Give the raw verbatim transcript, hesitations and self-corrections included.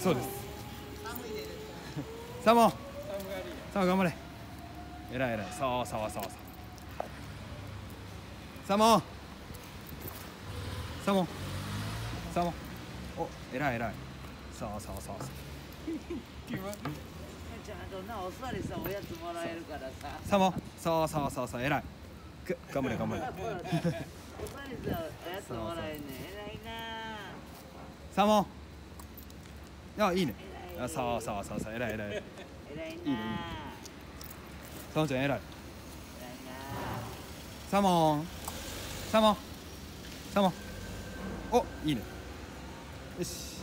そうです。サモン、サモン頑張れ。えらいえらい。そうそうそうそう。サモン、サモン、サモン。お、えらいえらい。そうそうそうそう。 ちゃんとなお座りしたおやつもらえるからさ。 サモン、そうそうそうそう、えらい。く、頑張れ頑張れ。 お座りしたおやつもらえるね。偉いな。 サモン。あ、いいね。あ、そうそうそうそう、えらいえらい。 偉いな。 サモンちゃんえらい。 偉いな。 サモン、サモン、サモン。お、いいね。よし。